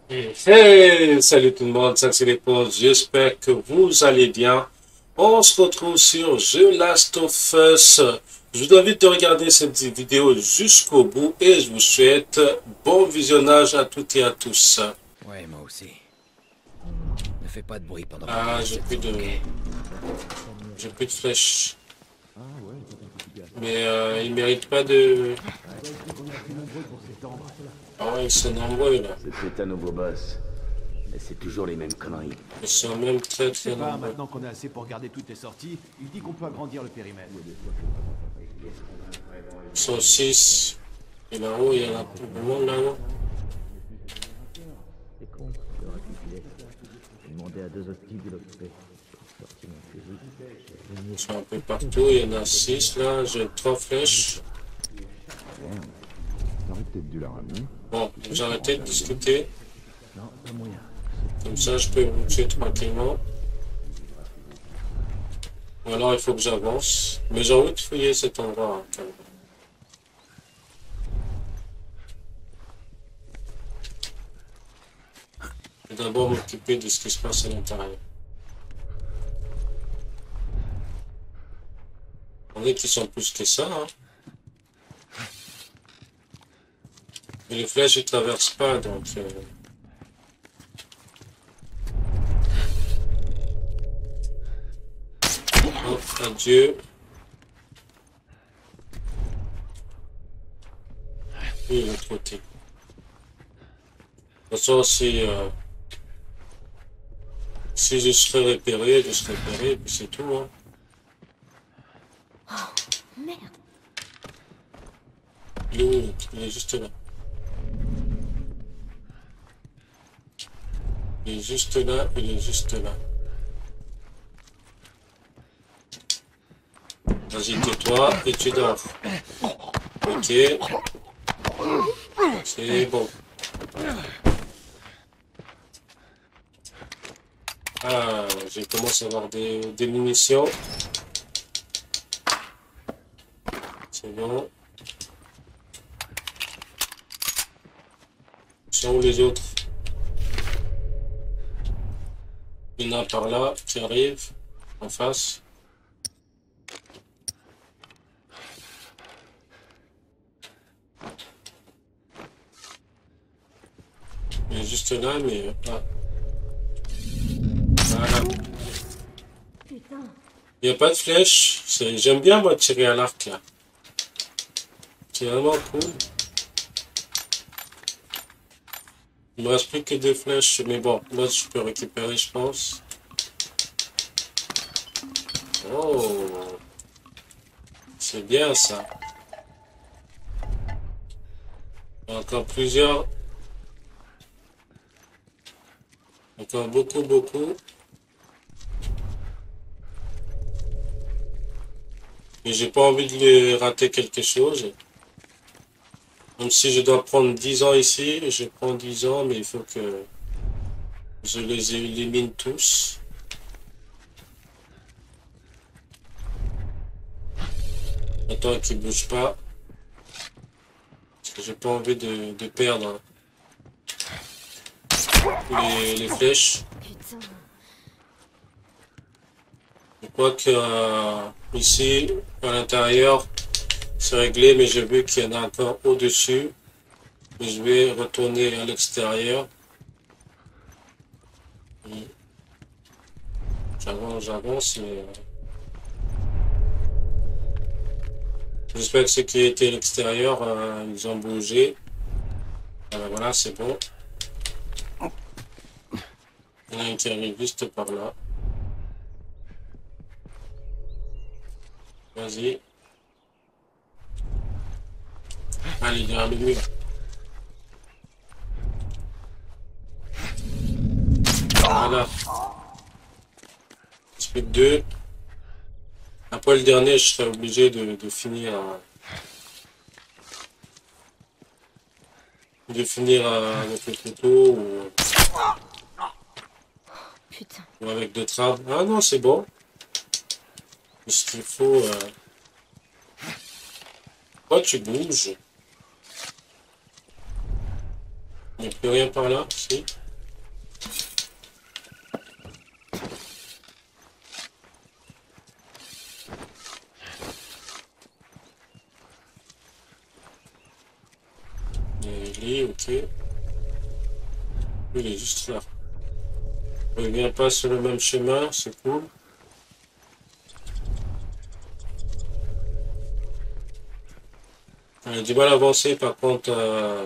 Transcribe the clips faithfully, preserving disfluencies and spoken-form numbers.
Hey, hey, salut tout le monde, ça c'est les pauses. J'espère que vous allez bien. On se retrouve sur The Last of Us. Je vous invite de regarder cette vidéo jusqu'au bout et je vous souhaite bon visionnage à toutes et à tous. Ouais, moi aussi. Ne fais pas de bruit pendant qu'on Ah, traverse j'ai cette plus zone, de, ok? j'ai plus de flèches. Mais euh, ils méritent pas de. Ah ouais, ils sont nombreux là. C'est peut-être un nouveau boss, mais c'est toujours les mêmes conneries. Ils sont même très Je sais très pas, nombreux. maintenant qu'on a assez pour garder toutes les sorties, il dit qu'on peut agrandir le périmètre. Ils sont six. Et là-haut, il y en a tout le monde là-haut. C'est con, j'aurais pu filer. J'ai demandé à deux autres types de l'occuper. J'ai sorti mon fusil. Ils sont un peu partout, il y en a six là, j'ai trois flèches. T'aurais peut-être dû la ramener. Bon, vous arrêtez de discuter, Non, pas moyen. comme ça je peux vous tuer tranquillement. Ou alors il faut que j'avance. Mais j'ai envie de fouiller cet endroit. Hein, quand même. Je vais d'abord m'occuper de ce qui se passe à l'intérieur. On est qu'ils sont plus que ça. Hein. Et les flèches ne traversent pas, donc... Euh... Oh, adieu. Oui, il est trotté. De toute façon, si, euh... si je serais repéré, je serais repéré, et puis c'est tout. Hein. Merde. Il est où? Il est juste là. Il est juste là, il est juste là. Vas-y, tais-toi et tu dors. Ok. C'est bon. Ah, j'ai commencé à avoir des, des munitions. C'est bon. Sont où les autres? Il y en a par là qui arrive en face. Il est juste là, mais... Ah. Voilà. Putain. Il n'y a pas de flèche. J'aime bien moi tirer à l'arc là. C'est vraiment cool. Il me reste plus que deux flèches, mais bon, là je peux récupérer je pense. Oh, c'est bien ça. Il y a encore plusieurs. Encore beaucoup, beaucoup. Et j'ai pas envie de rater quelque chose. Même si je dois prendre dix ans ici, je prends dix ans, mais il faut que je les élimine tous. Attends qu'ils ne bougent pas. Parce que j'ai pas envie de, de perdre les, les flèches. Putain. Je crois que euh, ici, à l'intérieur, c'est réglé, mais j'ai vu qu'il y en a encore au-dessus. Je vais retourner à l'extérieur. J'avance, j'avance, mais... J'espère que ceux qui étaient à l'extérieur, euh, ils ont bougé. Voilà, voilà, c'est bon. Il y en a un qui arrive juste par là. Vas-y. Allez, derrière le mur. Voilà. Il se fait deux. Après le dernier, je serai obligé de, de finir à, de finir à, avec le couteau ou, Putain. ou avec d'autres arbres. Ah non, c'est bon. Ce qu'il faut... Euh... Pourquoi tu bouges? Il n'y a plus rien par là, si. Il est juste là. On ne vient pas sur le même chemin, c'est cool. On a du mal à avancer par contre. Euh...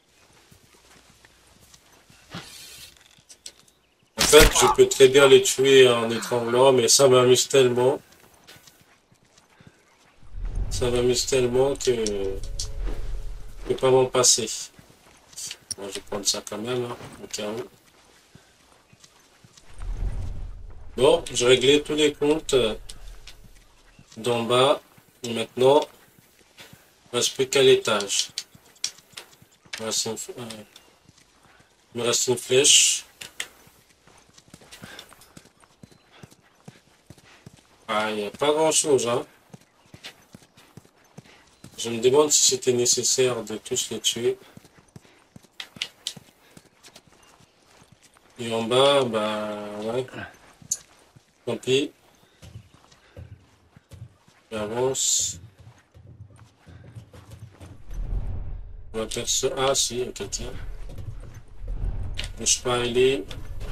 En fait, je peux très bien les tuer en étranglant, mais ça m'amuse tellement. Ça m'amuse tellement que je peux pas m'en passer. Bon, je vais prendre ça quand même, hein, au cas où. Bon, j'ai réglé tous les comptes d'en bas. Et maintenant, il ne reste plus qu'à l'étage. Il me reste une, euh, il me reste une flèche. Ah, il n'y a pas grand chose, hein. Je me demande si c'était nécessaire de tous les tuer. Et en bas, bah ouais. Tant pis. J'avance. On va faire ça. Ah si, ok, tiens. Bouge pas, il est.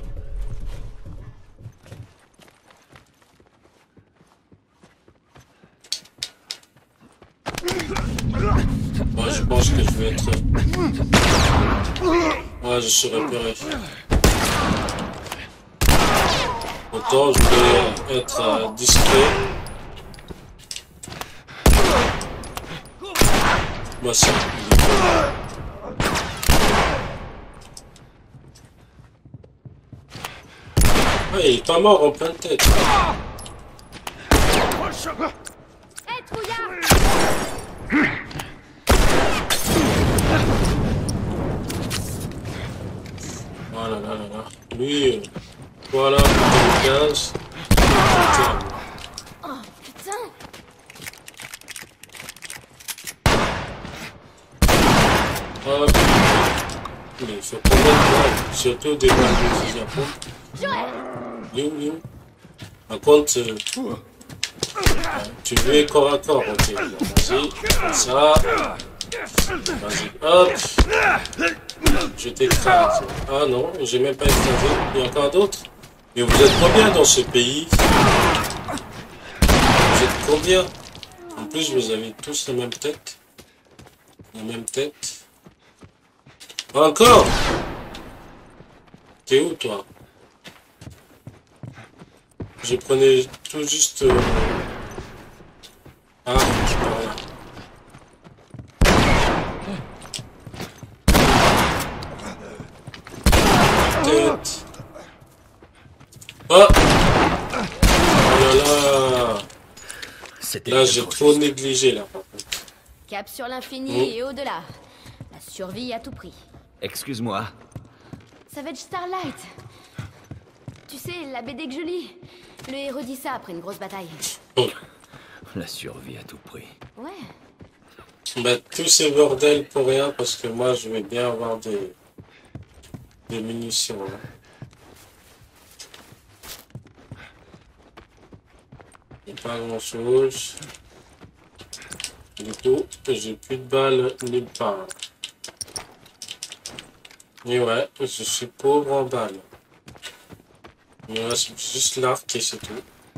Moi, je pense que je vais être... Ouais, je suis repéré. Autant je vais être euh, discret. Moi, c'est... Ah, il est pas mort en pleine tête. Hé, trouillard! Voilà, là, là, là. Lui, euh, voilà, le gaz. Oh, putain! Ah, mais il faut pas mettre mal, surtout des balles de fusil à pompe. Léo, Léo. Par contre, euh, tu veux corps à corps, ok. Vas-y, ça. Vas-y, hop. Je t'écrase. Ah non, j'ai même pas écrasé. Il y a encore d'autres. Mais vous êtes combien dans ce pays? Vous êtes combien? En plus, vous avez tous la même tête. La même tête. Encore? T'es où, toi? Je prenais tout juste... Euh... Ah, je parle là. Tête. Oh! Oh là là! Là, j'ai trop négligé, là. Cap sur l'infini Oh. et au-delà. La survie à tout prix. Excuse-moi. Savage Starlight. Tu sais, la B D que je lis. Le héros dit ça après une grosse bataille. Oh. La survie à tout prix. Ouais. Bah, tous ces bordels pour rien, parce que moi, je vais bien avoir des, des munitions. Là. Et pas grand-chose. Du coup, j'ai plus de balles nulle part. Et ouais, je suis pauvre en balles. Il me reste juste l'arc et c'est tout.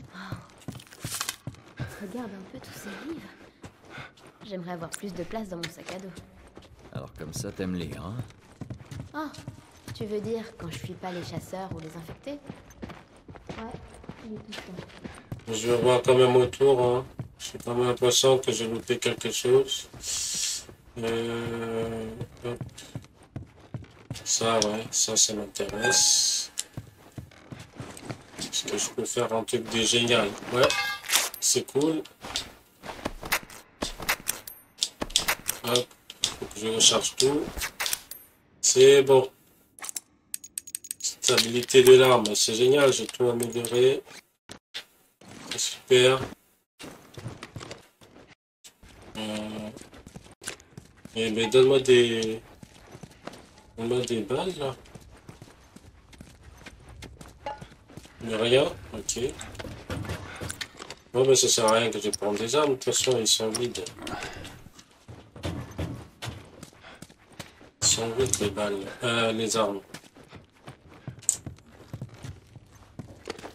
Regarde un peu tous ces livres. J'aimerais avoir plus de place dans mon sac à dos. Alors comme ça, t'aimes lire, hein? Ah, tu veux dire quand je fuis pas les chasseurs ou les infectés? Ouais, il est tout ça. Je vais voir quand même autour. Hein. J'ai quand même l'impression que j'ai loupé quelque chose. Euh... hop. Ça, ouais, ça, ça m'intéresse. Est-ce que je peux faire un truc de génial? Ouais, c'est cool. Hop, faut que je recharge tout. C'est bon. Stabilité de l'arme, c'est génial, j'ai tout amélioré. C'est super. Euh... Eh ben, donne-moi des... Donne-moi des balles, là. Mais rien, ok. Bon, ben, ça sert à rien que je prenne des armes, de toute façon, ils sont vides. Ils sont vides, les balles. Euh, les armes.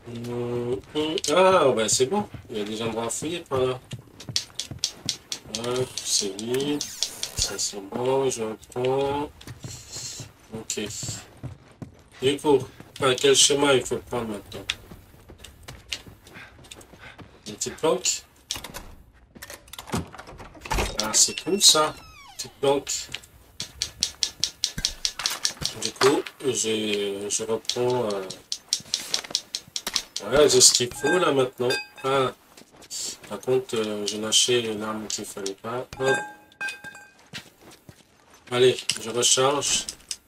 Hum, hum. Ah, bah c'est bon. Il y a des endroits à fouiller par là. Hop, c'est vide. Ça c'est bon, je reprends. Ok. Du coup, par quel chemin il faut prendre maintenant? Une petite planque. Ah, c'est cool ça. Petite planque. Du coup, je, je reprends. Euh... Ouais, j'ai ce qu'il faut là maintenant. Ah, par contre, euh, j'ai lâché l'arme qu'il fallait pas. Hop. Allez, je recharge.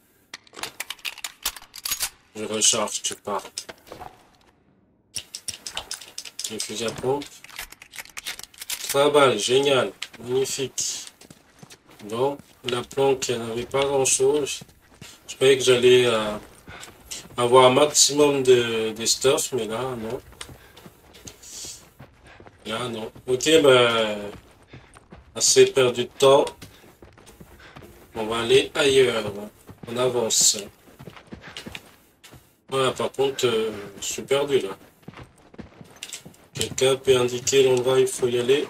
Je recharge, tu pars. Le fusil à pompe. Trois balles, génial, magnifique. Bon, la planque, elle n'avait pas grand chose. Je croyais que j'allais euh, avoir un maximum de, de stuff, mais là, non. Là, non. Ok, ben, assez perdu de temps. On va aller ailleurs. On avance. Voilà, par contre, euh, je suis perdu là. Quelqu'un peut indiquer l'endroit où il faut y aller?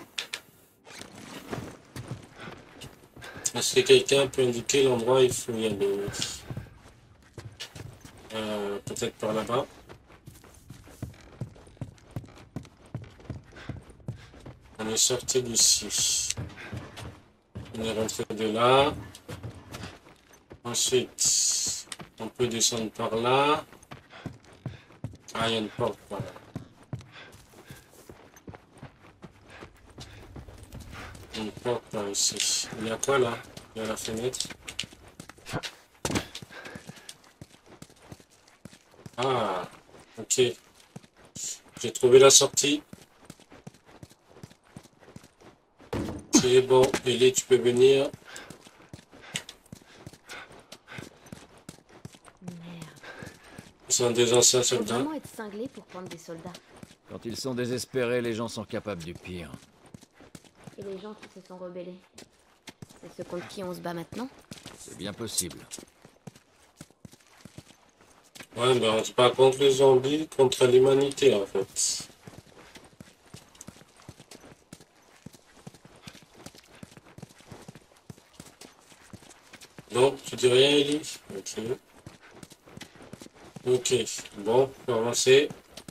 Est-ce que quelqu'un peut indiquer l'endroit où il faut y aller? Euh, peut-être par là-bas. On est sorti d'ici. On est rentré de là. Ensuite, on peut descendre par là. Ah, il y a une porte par là. Une porte par ici. Il y a quoi là? Il y a la fenêtre. Ah, ok. J'ai trouvé la sortie. C'est bon. Ellie, tu peux venir. Ce sont des anciens Faut soldats. vraiment être cinglé pour prendre des soldats. Quand ils sont désespérés, les gens sont capables du pire. Et les gens qui se sont rebellés. C'est ceux contre qui on se bat maintenant? C'est bien possible. Ouais, mais on se bat contre les zombies, contre l'humanité en fait. Non, tu dis rien, Ellie? Ok. Ok, bon, on peut avancer.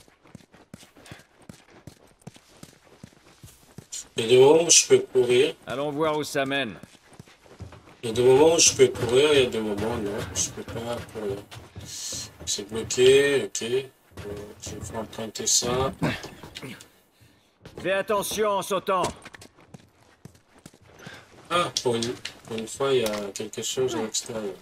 Il y a des moments où je peux courir. Allons voir où ça mène. Il y a des moments où je peux courir, il y a des moments non, je peux pas courir. C'est bloqué, ok. Euh, il faut emprunter ça. Fais attention en sautant. Ah, pour une, pour une fois, il y a quelque chose à l'extérieur.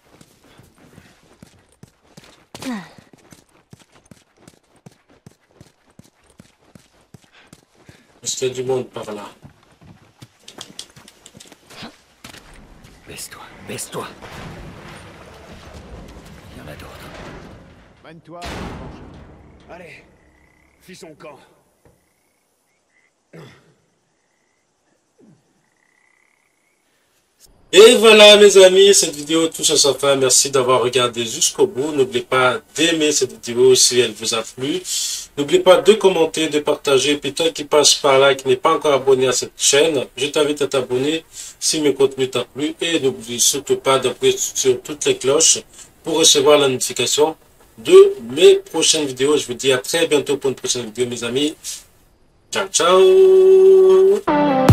Est-ce qu'il y a du monde par là? Baisse-toi, baisse-toi. Il y en a d'autres. Mène-toi. Allez, fis son camp. Et voilà mes amis, cette vidéo touche à sa fin. Merci d'avoir regardé jusqu'au bout. N'oubliez pas d'aimer cette vidéo si elle vous a plu. N'oubliez pas de commenter, de partager. Puis toi qui passe par là, qui n'est pas encore abonné à cette chaîne, je t'invite à t'abonner si mes contenus t'ont plu. Et n'oublie surtout pas d'appuyer sur toutes les cloches pour recevoir la notification de mes prochaines vidéos. Je vous dis à très bientôt pour une prochaine vidéo mes amis. Ciao, ciao!